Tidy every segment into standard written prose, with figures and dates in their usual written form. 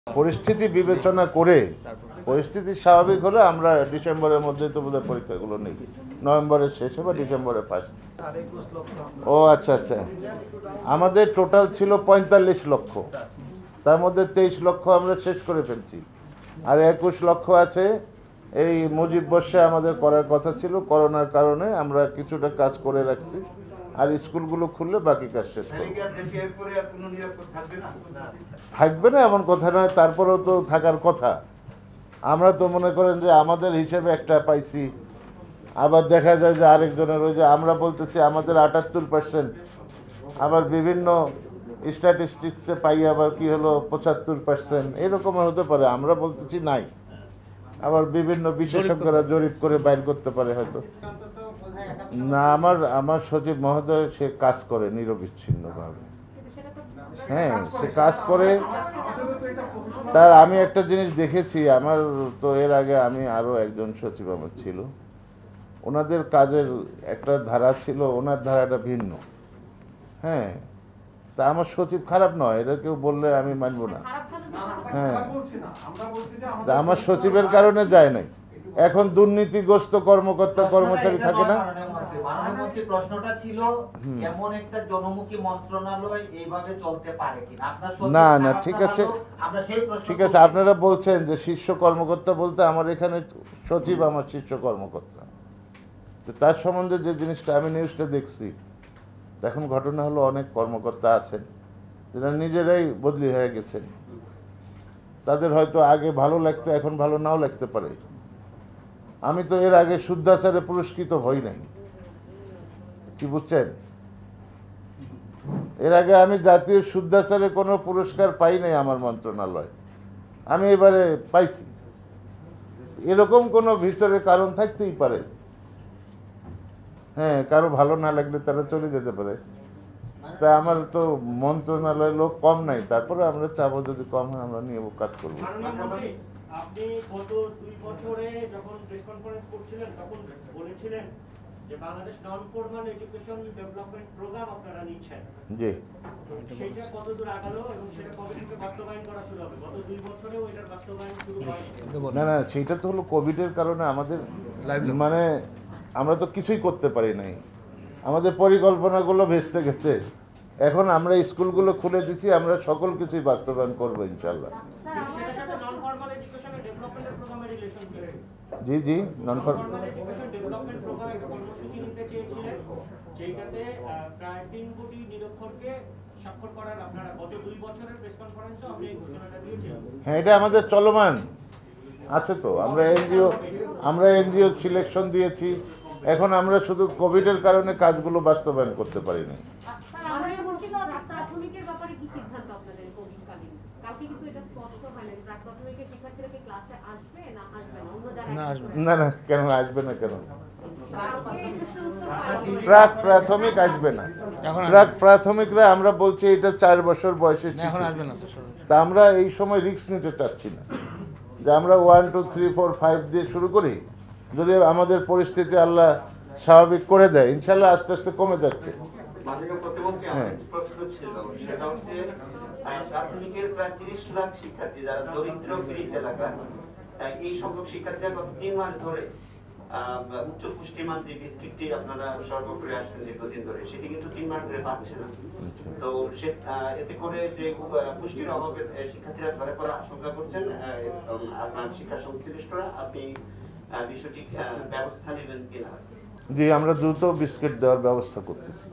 পরিস্থিতি বিবেচনা করে পরিস্থিতি স্বাভাবিক হলে আমরা ডিসেম্বরের মধ্যে তো বোধহয় পরীক্ষাগুলো নেই, নভেম্বরের শেষে বা ডিসেম্বরের ফার্স্ট। ও আচ্ছা আচ্ছা, আমাদের টোটাল ছিল ৪৫ লক্ষ, তার মধ্যে ২৩ লক্ষ আমরা শেষ করে ফেলছি, আর ২১ লক্ষ আছে। এই মুজিব বর্ষে আমাদের করার কথা ছিল, করোনার কারণে আমরা কিছুটা কাজ করে রাখছি, আর স্কুলগুলো খুললে বাকি কাজ শেষ করব। থাকবে না এমন কথা নয়, তারপরেও তো থাকার কথা। আমরা তো মনে করেন যে আমাদের হিসেবে একটা পাইছি, আবার দেখা যায় যে আরেকজনের, ওই যে আমরা বলতেছি আমাদের ৭৮%, আবার বিভিন্ন স্ট্যাটিস্টিক্সে পাই আবার কি হলো ৭৫%, এরকম হতে পারে। আমরা বলতেছি নাই, আবার বিভিন্ন বিশেষজ্ঞরা জরিপ করে বাইর করতে পারে হয়তো। না, আমার সচিব মহোদয় সে কাজ করে নিরবিচ্ছিন্নভাবে। হ্যাঁ, সে কাজ করে। তার আমি একটা জিনিস দেখেছি, আমার তো এর আগে আমি আরও একজন সচিব আমার ছিল, ওনাদের কাজের একটা ধারা ছিল, ওনার ধারাটা ভিন্ন। হ্যাঁ, তা আমার সচিব খারাপ নয়, এটা কেউ বললে আমি মানব না। হ্যাঁ, আমার সচিবের কারণে যায় নাই। এখন দুর্নীতিগ্রস্ত কর্মকর্তা কর্মচারী থাকে না। প্রশ্নটা ছিল এমন একটা জনমুখী মন্ত্রণালয় এইভাবে চলতে পারে কিনা। না না, ঠিক আছে, ঠিক আছে, আপনারা বলছেন যে শীর্ষ কর্মকর্তা বলতে আমার এখানে সচিব আমার শীর্ষ কর্মকর্তা, তো তার সম্বন্ধে যে জিনিসটা আমি নিউজটা দেখছি, এখন ঘটনা হলো অনেক কর্মকর্তা আছেন যারা নিজেরাই বদলি হয়ে গেছেন। তাদের হয়তো আগে ভালো লাগতো, এখন ভালো নাও লাগতে পারে। আমি তো এর আগে শুদ্ধাচারে পুরস্কৃত হই নাই, কি বুঝছেন? এর আগে আমি জাতীয় শুদ্ধাচারে কোনো পুরস্কার পাই নাই আমার মন্ত্রণালয়, আমি এবারে পাইছি। এরকম কোনো ভিতরে কারণ থাকতেই পারে। হ্যাঁ, কারো ভালো না লাগলে তারা চলে যেতে পারে। তা আমার তো মন্ত্রণালয়ের লোক কম নাই, তারপরে আমরা চাবো যদি কম হয় আমরা নিয়ে কাজ করবো। আপনি গত 2 বছরে যখন প্রেস কনফারেন্স করছিলেন তখন বলেছিলেন যে Bangladesh non formal education development programme আপনারা নিচ্ছেন। জি, সেটা কতদূর আগালো এবং সেটা কবে থেকে বাস্তবায়ন করা শুরু হবে? গত 2 বছরেও এটার বাস্তবায়ন শুরু হয়নি। না না, সেইটা তো হলো কোভিডের কারণে আমাদের, মানে আমরা তো কিছুই করতে পারি নাই, আমাদের পরিকল্পনাগুলো ভেস্তে গেছে। এখন আমরা স্কুলগুলো খুলে দিচ্ছি, আমরা সকল কিছুই বাস্তবায়ন করবো ইনশাল্লাহ। জি জি, non formal education development programme একটা কর্মসূচি নিতে চেয়েছিলেন, যেটাতে প্রায় 3 কোটি নিরক্ষরকে স্বাক্ষর করার আপনারা গত 2 বছরের প্রেস কনফারেন্সে আপনি এই ঘোষণাটা দিয়েছেন। হ্যাঁ, এটা আমাদের চলমান আছে তো। আমরা এনজিও সিলেকশন দিয়েছি, এখন আমরা শুধু কোভিডের কারণে কাজগুলো বাস্তবায়ন করতে পারি না। না না, কেন আসবে না? কেন প্রাক প্রাথমিক আসবে না? প্রাক প্রাথমিকরা আমরা বলছি এটা 4 বছর বয়সে, তা আমরা এই সময় রিস্ক নিতে চাচ্ছি না যে আমরা 1 2 3 4 5 দিয়ে শুরু করি। যদি আমাদের পরিস্থিতি আল্লাহ স্বাভাবিক করে দেয়, ইনশাল্লাহ আস্তে আস্তে কমে যাচ্ছে। হ্যাঁ, প্রাথমিকের প্রায় 30 লাখ শিক্ষার্থী যারা দরিদ্র পীড়িত এলাকা, এই সংখ্যক শিক্ষার্থীরা গত 3 মাস ধরে উচ্চ পুষ্টিমান্ত্রী বিস্কিটটি আপনারা সরবরাহ করে আসছেন দীর্ঘদিন ধরে, সেটি কিন্তু 3 মাস ধরে পাচ্ছে না। তো এতে করে যে পুষ্টির অভাবে শিক্ষার্থীরা ধরে পড়ার আশঙ্কা করছেন, আপনার শিক্ষা সংশ্লিষ্টরা, আপনি বিষয়টি ব্যবস্থা নেবেন কিনা? জি, আমরা দ্রুত বিস্কিট দেওয়ার ব্যবস্থা করতেছি।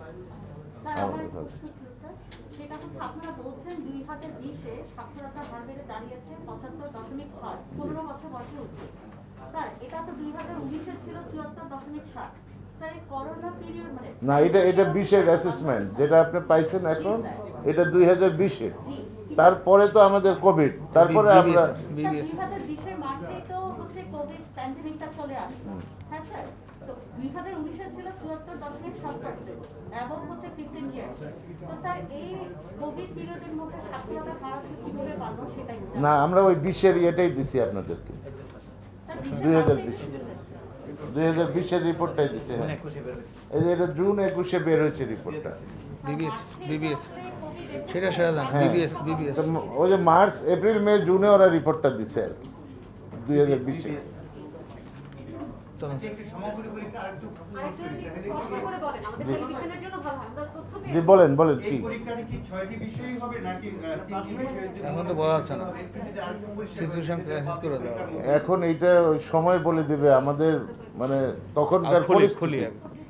আপনারা বলছেন 2020-এ সাক্ষরতার হার বেড়ে দাঁড়িয়েছে 75.6, 15 বছর বয়সে উঠে। স্যার, এটা তো 2019-এ ছিল 74.7। স্যার, এই করোনা পিরিয়ড মানে না, এটা 20-এর অ্যাসেসমেন্ট যেটা আপনি পাইছেন এখন, এটা 2020-এ। তারপরে তো আমাদের কোভিড, তারপরে আমরা 2020-এর মার্চেই তো হচ্ছে কোভিড প্যান্ডেমিকটা চলে আসে। হ্যাঁ স্যার, তো 2019-এ ছিল 74.7% এবং হচ্ছে 15 ইয়ার্স। তো স্যার, এই কোভিড পিরিয়ডের মধ্যে সাক্ষরতার হার কিভাবে বাড়লো সেটাই না, আমরা ওই 20-এর এটাই দিছি আপনাদেরকে, 2020-এর রিপোর্টটাই দিচ্ছে। হ্যাঁ, এই যে এটা জুন 21-এ বের হয়েছে রিপোর্টটা। বিবিএস সেটা সেটা জান হ্যাঁ। বিবিএস বিবিএস তো ওই যে মার্চ এপ্রিল মে জুনে ওরা রিপোর্টটা দিছে আর কি 2020-এ। চলুন একটি সমাপনী পরীক্ষা আরেকটু আরেকটু যদি স্পষ্ট করে বলেন, আমাদের টেলিভিশনের জন্য ভালো হয়, আমরা তথ্য পেয়ে জি বলেন বলেন এই কি পরীক্ষাটি কি 6টি বিষয়ই হবে নাকি 3টি বিষয়ের জন্য এখন তো বলা যাচ্ছে না। একটু যদি আরেকটু পরিষ্কার সিচুয়েশন ক্রাইসিস করে দেওয়া হবে। এখন এইটা ওই সময় বলে দিবে আমাদের মানে তখনকার আর খুলি পরিস্থিতি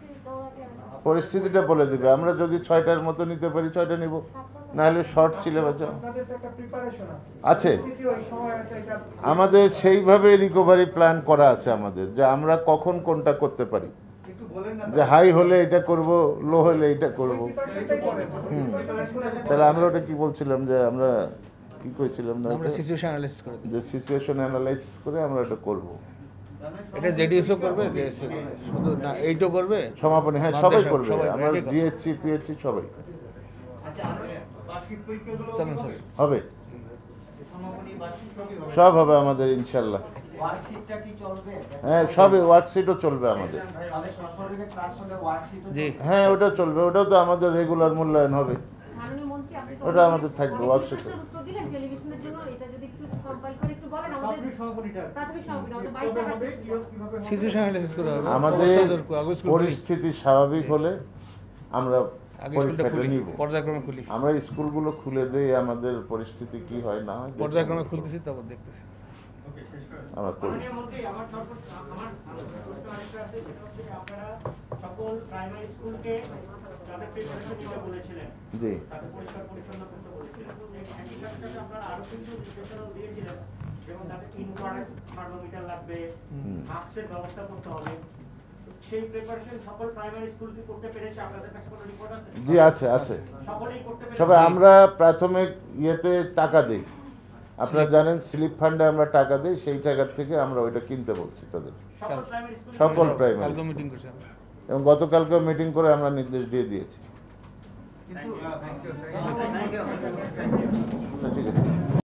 পরিস্থিতিটা বলে দিবে। আমরা যদি 6টার মতো নিতে পারি 6টা নিব, নাহলে শর্ট সিলেবাস আপনাদের তো একটা প্রিপারেশন আছে আছে। যদি ওই সময় হয়তো এটা আমাদের সেইভাবে রিকভারি প্ল্যান করা আছে আমাদের, যে আমরা কখন কোনটা করতে পারি, একটু বলেন না যে হাই হলে এটা করব, লো হলে এটা করব। প্রিপারেশনটাই করেন তাহলে আমরা ওটা কি বলছিলাম, যে আমরা কি কইছিলাম না আমরা ওটা? সিচুয়েশন অ্যানালাইসিস করে দিই। যে সিচুয়েশন অ্যানালাইসিস করে আমরা এটা করব। এটা জেডিএসও করবে জেএসও করবে, শুধু না এইটাও করবে সমাপনী হ্যাঁ সবাই মাদ্রাসা, করবে, সবাই আমরা একই কথা। জিএসসি পিএইচসি সবাই আচ্ছা আর বার্ষিক পরীক্ষাগুলো চলুন স্যার হবে, সমাপনী বার্ষিক সবই হবে সব হবে আমাদের ইনশাল্লাহ। ওয়ার্কশিটটা কি চলবে? হ্যাঁ সবই ওয়ার্কশিটও চলবে আমাদের। তাহলে সশরীরে ক্লাস হলে ওয়ার্কশিটও জি হ্যাঁ ওটা চলবে, ওটাও তো আমাদের রেগুলার মূল্যায়ন হবে। মাননীয় মন্ত্রী, আপনি তো ওটা আমাদের থাকবে, অনেক workshop-এ। প্রশ্নের উত্তর দিলেন টেলিভিশনের জন্য, এটা যদি একটু কম্পাইল করে একটু বলেন আমাদের প্রাথমিক সমাপনীটা প্রাথমিক সমাপনী, আমাদের কবে 22 হবে টাকা কিভাবে হবে সিচুয়েশন অ্যানালাইসিস করে হবে আমাদের আগে স্কুল পরিস্থিতি স্বাভাবিক হলে আমরা আগে স্কুলটা পরীক্ষাটা খুলি নিব। পর্যায়ক্রমে খুলি আমরা স্কুলগুলো খুলে দেই, আমাদের পরিস্থিতি কি হয় না হয় দেখি। পর্যায়ক্রমে খুলতেছি তারপর দেখতেছি। ওকে শেষ করেন আমরা করি। মাননীয় মন্ত্রী, আমার প্রশ্ন আরেকটা আছে, সেটা হচ্ছে যে আপনারা সকল প্রাইমারি স্কুলকে তাদের প্রিপারেশন নিতে বলেছিলেন, জি তাদের পরিষ্কার পরিচ্ছন্ন করতে বলেছিলেন। একই সাথে সাথে আপনারা আরো কিছু নির্দেশনাও দিয়েছিলেন, যেমন তাদের ইনফ্রারেড থার্মোমিটার লাগবে, মাস্কের ব্যবস্থা করতে হবে। সেই প্রিপারেশন সকল প্রাইমারি স্কুল কি করতে পেরেছে? আপনাদের কাছে কোনো রিপোর্ট আছে? জি আছে আছে। সকলেই করতে পেরেছে? সবে আমরা প্রাথমিক ইয়েতে টাকা দিই, আপনারা জানেন স্লিপ ফান্ডে আমরা টাকা দিই, সেই টাকার থেকে আমরা ওইটা কিনতে বলছি তাদের, সকল প্রাইমারি স্কুল সকল প্রাইমারি। কালকে মিটিং করছি আমরা। এবং গতকালকে মিটিং করে আমরা নির্দেশ দিয়ে দিয়েছি। কিন্তু ঠিক আছে।